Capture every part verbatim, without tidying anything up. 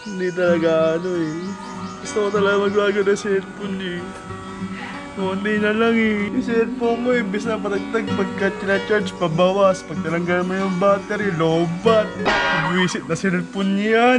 Hindi talaga ano eh. Gusto ko talaga magbago na cellphone eh. Hindi na lang eh. Yung cellphone mo imbis na patagtag pagka tina-charge pabawas. Pag tinanggal mo yung battery, lobat. Buwisit na cellphone yan.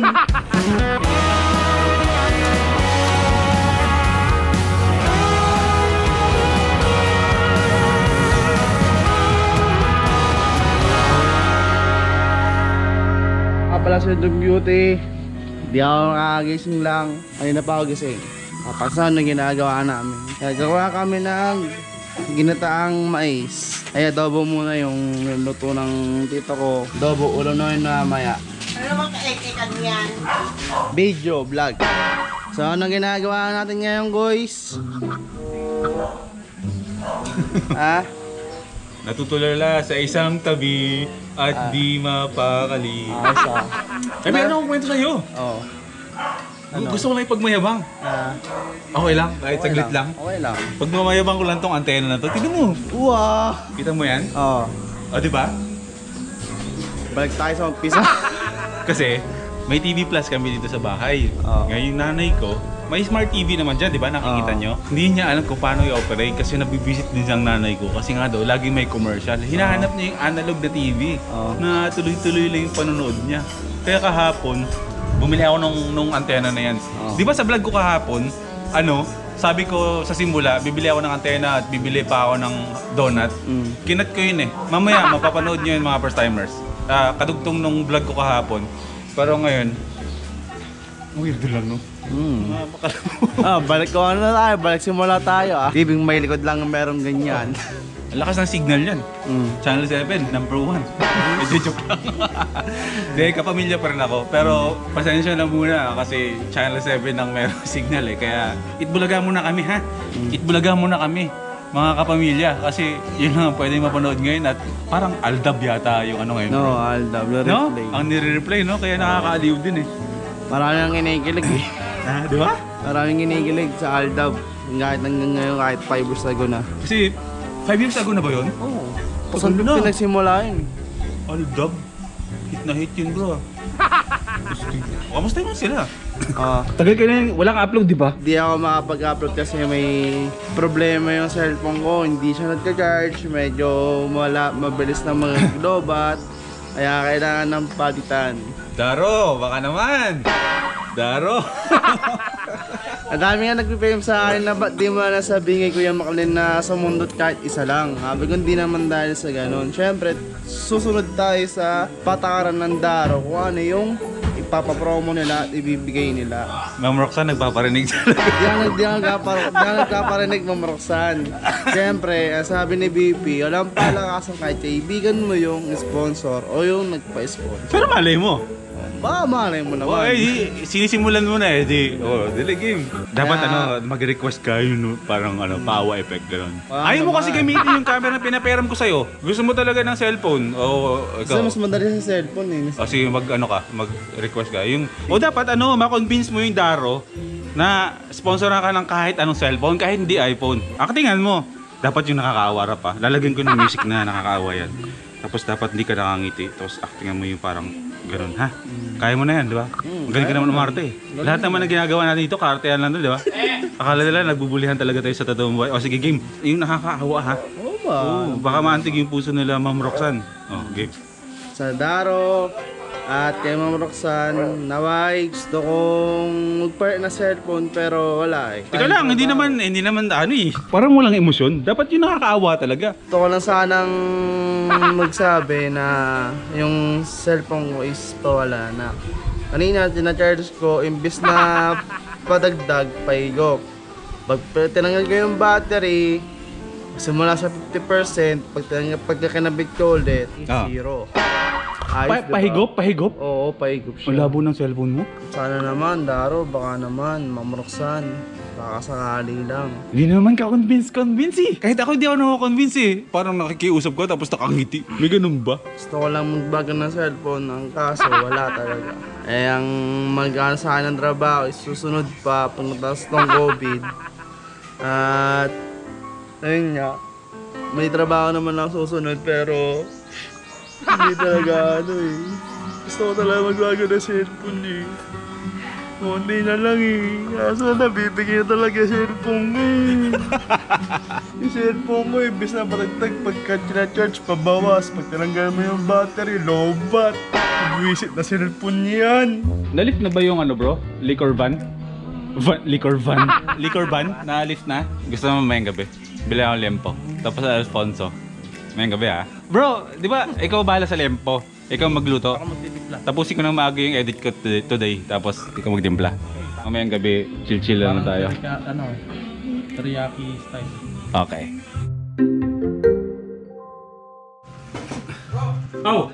Pala sa Dog Beauty, di ako nakakagising lang. Kanina pa ako gising. Kapagsan na ginagawa namin. Gagawa kami ng ginataang mais. Ay adobo muna yung luto ng tito ko. Adobo ulo na yun mamaya. Ano naman ka-ekikan yan? Video, vlog. So anong ginagawa natin ngayon guys? Ha? Natutulala sa isang tabi at ah. di mapakali. Ah, so. Eh, meron akong kwento sa'yo. Oo. Oh. Ano? Gusto ko lang ipagmayabang. Ah. Okay lang, kahit Okay saglit lang. lang. Okay lang. Pag mamayabang ko lang tong antena na to, tignan mo. Wow! Kita mo yan? Oo. Oh. O, di ba? Balik tayo sa umpisa. Kasi, may T V Plus kami dito sa bahay. Oh. Ngayon yung nanay ko, may smart T V naman dyan, di ba? Nakikita Oh. nyo? Hindi niya alam kung paano i-operate kasi nabibisit din siyang nanay ko. Kasi nga daw, lagi may commercial. Hinahanap niya yung analog na T V Oh. na tuloy-tuloy lang yung panonood niya. Kaya kahapon, bumili ako nung, nung antena na yan. Oh. Di ba sa vlog ko kahapon, ano, sabi ko sa simula, bibili ako ng antena at bibili pa ako ng donut. Mm. Kinat ko yun eh. Mamaya, mapapanood nyo yun mga first timers. Uh, kadugtong nung vlog ko kahapon. Pero ngayon, weird lang no? Mm. Ah, balik ko ano na tayo, balik simula tayo ah. T V may likod lang meron ganyan. Ang lakas ng signal yan. Mm. Channel seven, number one. Medyo joke lang. Dahil kapamilya pa rin ako. Pero pasensya na muna kasi Channel seven ang meron signal eh. Kaya itbulaga muna kami ha. Itbulaga muna kami mga kapamilya. Kasi yun lang ang pwede mapanood ngayon at parang Aldab yata yung ano ngayon. No, Aldab, no? No? Ang nire-replay no? Kaya nakakaaliw din eh. Marami ang kinikilig eh. Ah, di ba? Maraming kinikilig sa Aldab. Kahit hanggang ngayon, kahit five years ago na. Kasi five years ago na ba yun? Oo. Oh, Saan na pinagsimula yun? Aldab? Hit na hit yun bro. Kamusta naman sila? Ah, Tagal ka na walang upload di ba? di ako makapag-upload kasi may problema yung cellphone ko. Hindi siya nagka-charge. Medyo wala, mabilis na mag-lobat. Kaya kailangan ng palitan. Daro, baka naman! Daro! Ang dami nga nagpipame sa akin na ba't di mo na nasabi kay Kuya Macalin na sa mundo't kahit isa lang. Sabi ko hindi naman dahil sa ganun. Siyempre, susunod tayo sa patakaran ng Daro kung ano yung ipapapromo nila at ibibigay nila. Ma'am Roxanne, nagpaparinig talaga. Di ako di ako nagkapar- di ako nagkaparinig, Ma'am Roxanne. Siyempre, sabi ni B P, walang palakasan kahit kaibigan mo yung sponsor o yung nagpa-sponsor. Pero malay mo. Baka malay mo Oh, naman. eh, sinisimulan mo na eh, di, oh, dili game. Dapat Kaya- ano, mag-request ka yun, parang ano, power effect gano'n. Ah, Ayaw mo naman. kasi gamitin yung camera na pinaperam ko sa'yo. Gusto mo talaga ng cellphone, o Kasi ikaw. mas madali sa cellphone eh. O sige, mag ano ka, mag-request ka. Yung, o dapat ano, ma-convince mo yung Daro na sponsoran ka ng kahit anong cellphone, kahit hindi iPhone. Akatingan mo, dapat yung nakakaawara pa. Lalagyan ko ng music na nakakaawa yan. Tapos dapat hindi ka nakangiti, tapos actingan mo yung parang ganun, ha? Kaya mo na yan, di ba? Mm, Magaling ka kaya naman mo. umarte eh. Lahat naman na ginagawa natin dito, kaartehan lang doon, di ba? Akala nila, nagbubulihan talaga tayo sa totoong buhay. O sige, game. Yung nakakaawa, ha? Oo ba? Oo, baka maantig yung puso nila, Ma'am Roxanne. O, game. Sa Daro at kay Ma'am Roxanne, naway gusto kong mag-part na cellphone pero wala eh. Teka lang, hindi naman, hindi naman ano eh. Parang walang emosyon. Dapat yung nakakaawa talaga. Gusto ko lang sanang magsabi na yung cellphone ko is pawala na. Kanina, tina-charge ko, imbis na padagdag, paigop. Pag tinanggal ko yung battery, simula sa fifty percent, pag, pag kinabit ko ulit, Ah. zero. Pa Ayos, diba? pahigop, pahigop. Oo, paigop siya. Ang labo ng cellphone mo. Sana naman, Daro, baka naman, Ma'am Roxanne, baka sakali lang. Hindi naman ka convince, convince eh. Kahit ako hindi ako nako-convince eh. Parang nakikiusap ko tapos nakangiti. May ganun ba? Gusto ko lang magbago ng cellphone, ang kaso wala talaga. Eh, ang mag-ano sa akin ng trabaho is susunod pa, pagnatas ng COVID. At, ayun nga, may trabaho naman lang susunod pero hindi talaga ano eh. Gusto ko talaga magbago ng cellphone eh. Kunti na lang eh. Kaso nabibigyan talaga yung cellphone ko eh. Yung cellphone ko, imbis na patagtag pagka tina-charge, pabawas. Pag tinanggal mo yung battery, lobat. Pag-visit na cellphone niyan. Nalift na ba yung ano bro? Liquor van? Van liquor van? Liquor van? Na-lift na? Gusto mo mamayang gabi? Bili akong lempo. Tapos sa Alfonso. Mamayang gabi ah. Bro, di ba ikaw bahala sa lempo? Ikaw magluto. Ako magtitimpla. Tapusin ko ng maaga yung edit ko today, today. Tapos ikaw magtimpla. Mamayang gabi, chill-chill lang na tayo. Ano, teriyaki style. Okay. Oh!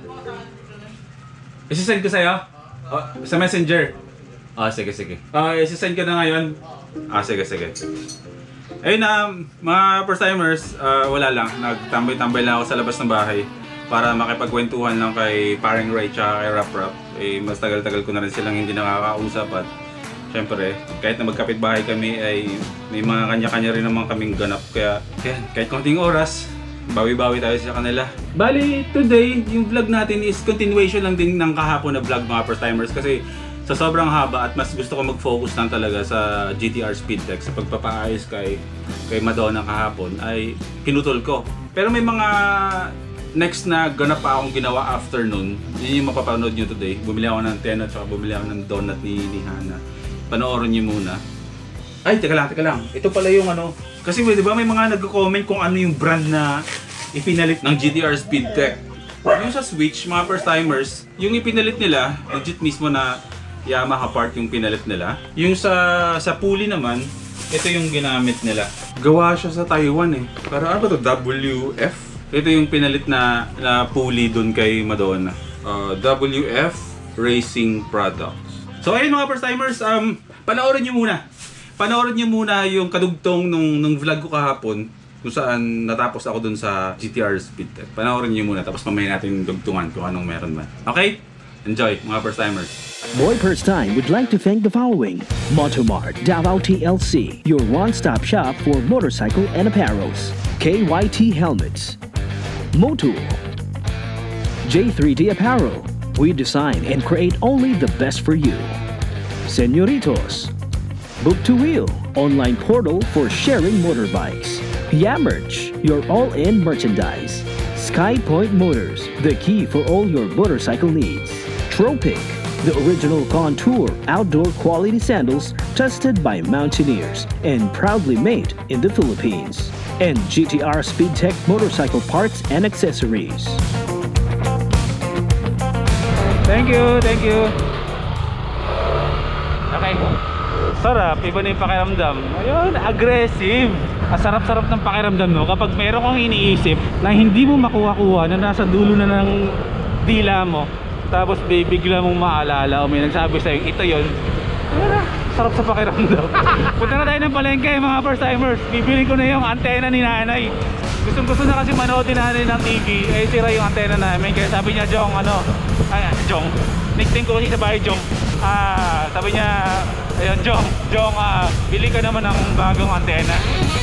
Isisend ko sa'yo? Oh, sa messenger? Ah, sige, sige. Ah, isisend ko na ngayon? Ah, sige, sige. Ayun na, mga first timers, ah, wala lang. Nagtambay-tambay lang ako sa labas ng bahay para makipagkwentuhan lang kay Paring Ray tsaka kay Rap Rap. Eh, mas tagal-tagal ko na rin silang hindi nakakausap at syempre, kahit na magkapit-bahay kami ay may mga kanya-kanya rin naman kaming ganap. Kaya, kaya kahit konting oras, bawi-bawi tayo sa kanila. Bali, today, yung vlog natin is continuation lang din ng kahapon na vlog mga first timers kasi sa sobrang haba at mas gusto ko mag-focus lang talaga sa G T R Speedtech sa pagpapaayos kay, kay Madonna kahapon ay pinutol ko. Pero may mga next na ganap pa akong ginawa after nun. Yun yung mapapanood nyo today. Bumili ako ng antena at bumili ako ng donut ni, ni Hana. Panoorin nyo muna. Ay, teka lang, teka lang. Ito pala yung ano. Kasi di ba may mga nagko-comment kung ano yung brand na ipinalit ng G T R Speedtech. Yung sa Switch, mga first timers, yung ipinalit nila, legit mismo na Yamaha part yung pinalit nila. Yung sa sa pulley naman, ito yung ginamit nila. Gawa siya sa Taiwan eh. Pero ano ba to? W F? Ito yung pinalit na, na pulley dun kay Madonna. Uh, W F Racing Products. So ayun mga first timers, um, panoorin nyo muna. Panoorin nyo muna yung kadugtong nung, nung vlog ko kahapon kung saan natapos ako dun sa G T R Speedtech. Panoorin nyo muna tapos mamaya natin dugtungan kung anong meron man. Okay? Enjoy mga first timers. Boy First Time would like to thank the following: Motomart Davao T L C, your one-stop shop for motorcycle and apparels. K Y T Helmets, Motul, J three D Apparel. We design and create only the best for you. Señoritos, Book to Wheel, online portal for sharing motorbikes. Yammerch, your all-in merchandise. SkyPoint Motors, the key for all your motorcycle needs. Tropic, the original contour outdoor quality sandals tested by mountaineers and proudly made in the Philippines. And G T R Speedtech motorcycle parts and accessories. Thank you, thank you. Okay. Sarap, iba na yung pakiramdam. Ayun, aggressive. Ang sarap-sarap ng pakiramdam no kapag meron kang iniisip na hindi mo makuha-kuha na nasa dulo na ng dila mo. Tapos bigla mong maalala o may nagsabi sa'yo, ito yun. Ayun, sarap sa pakiramdam. Punta na tayo ng palengke mga first timers. Bibili ko na yung antena ni nanay. Gustong gusto na kasi manood ni nanay ng T V. Eh sira yung antena namin. Kaya sabi niya, Jong, ano, ay, Jong, nickname ko kasi sa bahay, Jong. Ah, sabi niya, ayun, Jong, Jong, ah, bili ka naman ng bagong antena.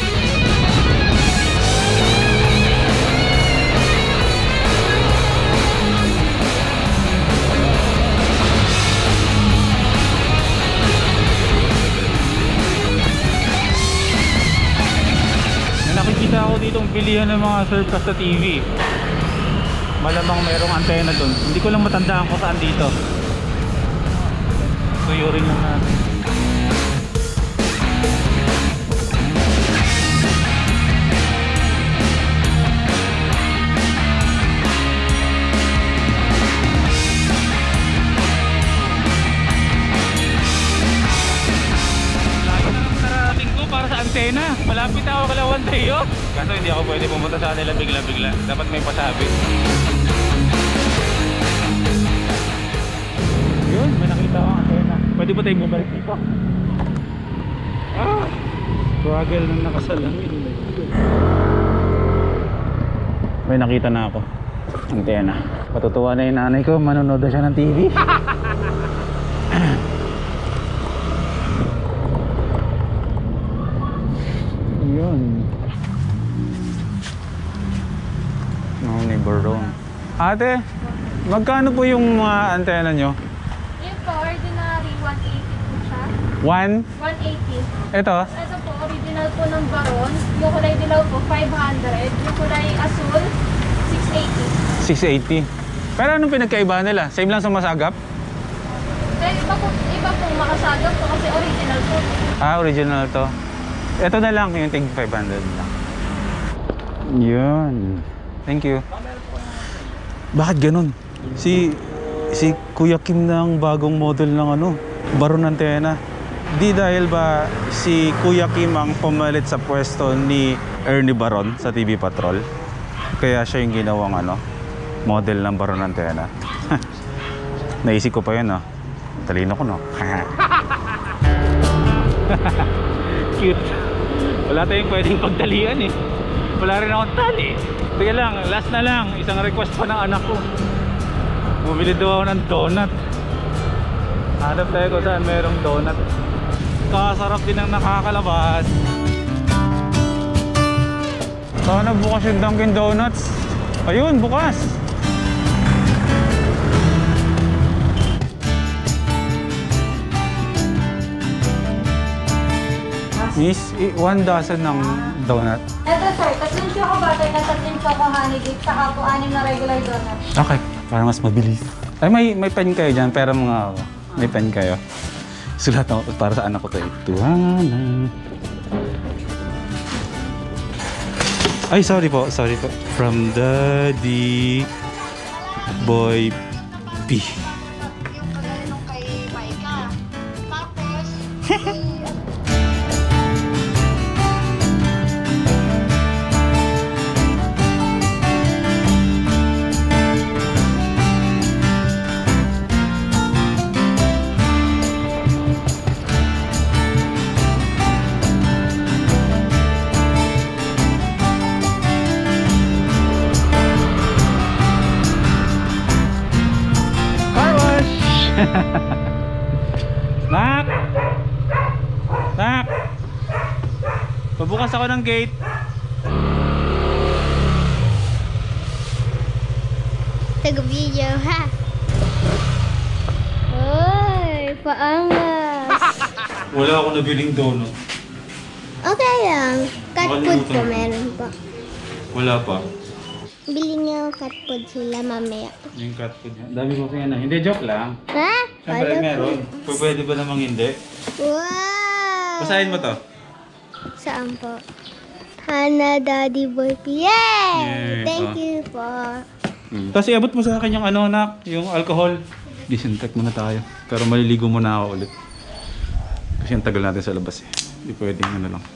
Nakikita ako ditong bilihan ng mga surplus sa T V. Malamang mayroong antena doon. Hindi ko lang matandaan kung saan dito. Tuyurin lang natin. Antena, malapit ako Kalawan tayo. Kaso hindi ako pwede pumunta sa kanila bigla-bigla. Dapat may pasabi. Yun, may nakita akong antena. Pwede ba tayong bumalik dito? Ah! Struggle nang nakasalamin. May nakita na ako. Antena. Patutuwa na yung nanay ko. Manonood na siya ng T V. Yun. No neighbor room. Ate, magkano po yung mga antena nyo? Yung po, ordinary, one eighty po siya. one? one eighty. Ito? Ito po, original po ng Baron. Yung kulay dilaw po, five hundred. Yung kulay asul, six eighty. six eighty. Pero anong pinagkaiba nila? Same lang sa masagap? Eh, iba po, iba po makasagap po kasi original po. Ah, original to. Ito na lang, yung tig five hundred lang. Yun. Thank you. Bakit ganun? Si si Kuya Kim na ang bagong model ng ano, Baron antena. Di dahil ba si Kuya Kim ang pumalit sa pwesto ni Ernie Baron sa T V Patrol? Kaya siya yung ginawang ano, model ng Baron antena. Naisip ko pa yun, no? Talino ko, no? Cute. Wala tayong pwedeng pagdalian eh. Wala rin akong tali. Sige lang, last na lang. Isang request pa ng anak ko. Bumili daw ako ng donut. Hanap tayo kung saan mayroong donut. Kasarap din ang nakakalabas. Sana bukas yung Dunkin Donuts. Ayun, bukas. Miss, i- one dozen ng donut. Ito sir, tatlong choco butter na tatlong choco honey dip, saka po anim na regular donut. Okay, para mas mabilis. Ay, may may pen kayo dyan, pero mga may pen kayo. Sulat ako para sa anak ko to. Tuhanan. Ay, sorry po, sorry po. From Daddy Boy P. Yung kagaya nung kay Maika. Tapos, Car wash! Nak! Nak! Pabukas ako ng gate. Taga-video, ha? Uy, paangas. Wala ako nabiling donut. Okay lang. Cat food ko meron pa. Wala pa. Bili niyo cat food sila mamaya. Yung cat food niya. Dami ko kaya na. Hindi, joke lang. Ha? Siyempre Wala meron. po. Pwede ba namang hindi? Wow! Basahin mo to. Saan po? Hana Daddy Boy P. Yay! Yay, Thank oh. you po. Mm. Tapos iabot mo sa akin yung ano, nak, yung alcohol. Disinfect muna tayo. Pero maliligo muna ako ulit. Kasi ang tagal natin sa labas eh. Hindi pwedeng ano lang.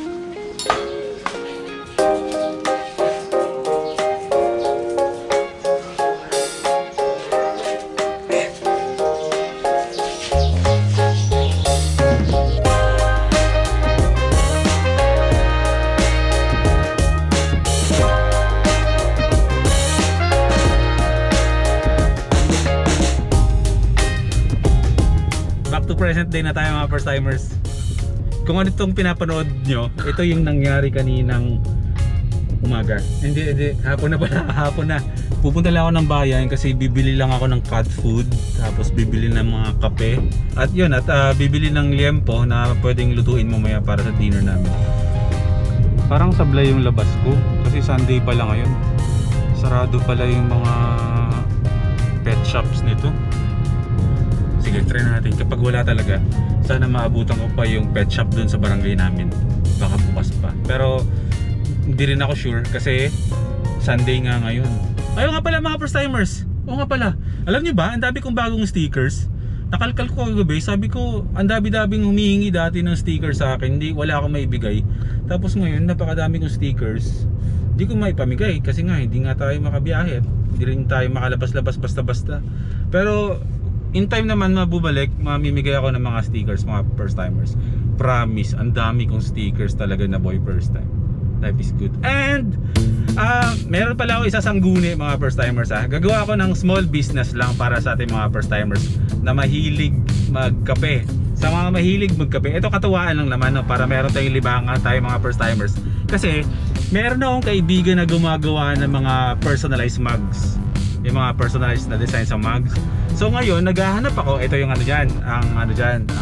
Back to present day na tayo mga first timers. Kung ano itong pinapanood nyo, ito yung nangyari kaninang umaga. Hindi, hindi, hapon na pala, hapon na. Pupunta lang ako ng bayan kasi bibili lang ako ng cat food. Tapos bibili ng mga kape. At yun, at uh, bibili ng liempo na pwedeng lutuin mamaya para sa dinner namin. Parang sablay yung labas ko kasi Sunday pala ngayon. Sarado pala yung mga pet shops nito. Sige, try natin. Kapag wala talaga, sana maabutan ko pa yung pet shop dun sa barangay namin. Baka bukas pa. Pero hindi rin ako sure kasi Sunday nga ngayon. Ayaw nga pala mga first timers. Oo nga pala. Alam niyo ba, ang dami kong bagong stickers. Nakalkal ko kagabi, sabi ko, ang dami-daming humihingi dati ng stickers sa akin. Hindi, wala akong maibigay. Tapos ngayon, napakadami kong stickers. Hindi ko maipamigay kasi nga hindi nga tayo makabiyahe. Hindi rin tayo makalabas-labas basta-basta. Pero in time naman mabubalik, mamimigay ako ng mga stickers mga first timers. Promise, ang dami kong stickers talaga na boy first time. Life is good. And uh, meron pala ako isasangguni mga first timers ha. Gagawa ako ng small business lang para sa ating mga first timers na mahilig magkape. Sa mga mahilig magkape, ito katuwaan lang naman no, para meron tayong libangan tayo mga first timers. Kasi meron akong kaibigan na gumagawa ng mga personalized mugs. Yung mga personalized na design sa mugs. So ngayon, naghahanap ako, ito yung ano dyan, ang ano dyan, ang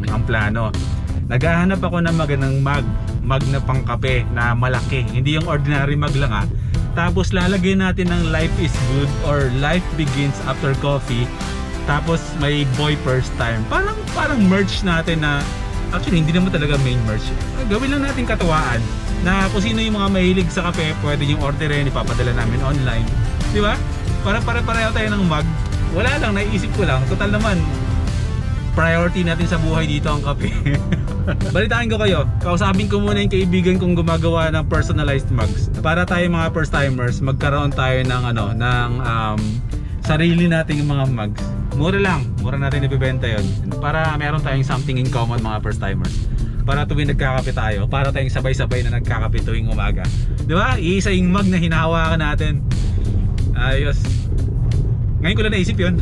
ang plano. Naghahanap ako ng magandang mug, mug na pangkape na malaki. Hindi yung ordinary mug lang ah. Tapos lalagyan natin ng life is good or life begins after coffee. Tapos may boy first time. Parang parang merch natin na actually hindi naman talaga main merch. Gawin lang natin katuwaan na kung sino yung mga mahilig sa kape, pwede yung orderin, ipapadala namin online. Di ba? Para pare-pareho tayo ng mug. Wala lang, naiisip ko lang. Total naman, priority natin sa buhay dito ang kape. Balitaan ko kayo. Kausapin ko muna yung kaibigan kong gumagawa ng personalized mugs. Para tayo mga first timers, magkaroon tayo ng ano, ng um, sarili nating mga mugs. Mura lang, mura natin ibebenta yon. Para meron tayong something in common mga first timers. Para tuwing nagkakape tayo, para tayong sabay-sabay na nagkakape tuwing umaga. Di ba? Iisa yung mug na hinahawakan natin. Ayos. Ngayon ko lang naisip yun.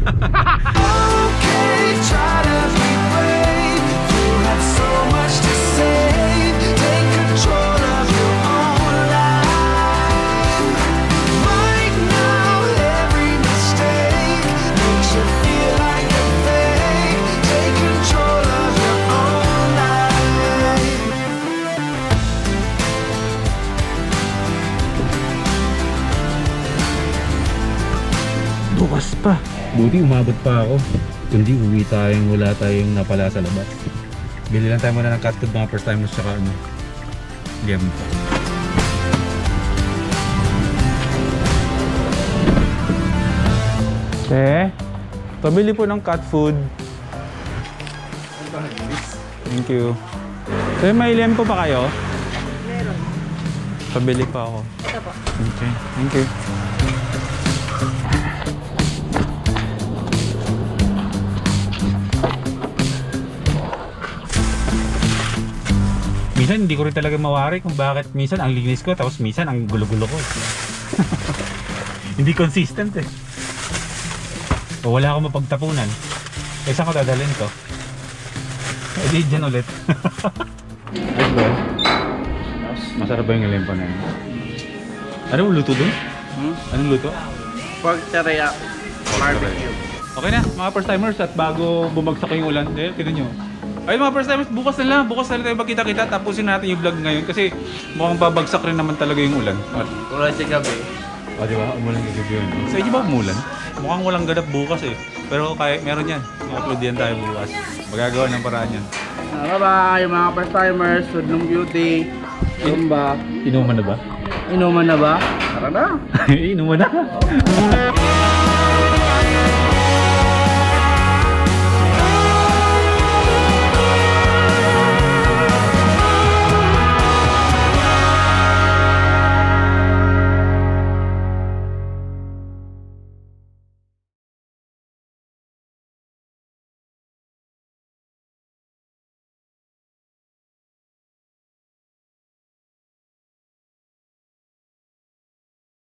Okay, try to be brave. You have so much to say. Take control of your own life. Right now, every mistake makes you feel like a fake. Take control of your own life. Bukas pa. Buti umabot pa ako. Kundi uwi tayong wala tayong napala sa labas. Bili lang tayo muna ng cat food mga first timers tsaka ano. Game. Eh, pabili po ng cat food. Thank you. So, may lempo pa kayo? Meron. Pabili pa ako. Ito po. Okay, thank you. Minsan hindi ko rin talaga mawari kung bakit minsan ang linis ko tapos minsan ang gulo-gulo ko. Hindi consistent eh. O wala akong mapagtapunan. Eh saan ko dadalhin to? Eh di dyan ulit. Ayos ba? Masarap ba yung lempo na yun? Anong luto dun? Hmm? Anong luto? Pork teriyaki. Barbecue. Okay na mga first timers at bago bumagsak yung ulan, eh tignan nyo. Ayun mga first timers, bukas na lang, bukas na lang tayo magkita-kita, tapusin natin yung vlog ngayon kasi mukhang babagsak rin naman talaga yung ulan. At, Ulan sa gabi. o diba, umulan yung gabi yun. Sa inyo ba umulan? Mukhang walang ganap bukas eh. Pero kaya, meron yan, i-upload yan tayo bukas. Magagawa ng paraan yan. Bye-bye mga first timers, Sudlong Beauty. Zumba. Inuman na ba? Inuman na ba? Tara na. Inuman na.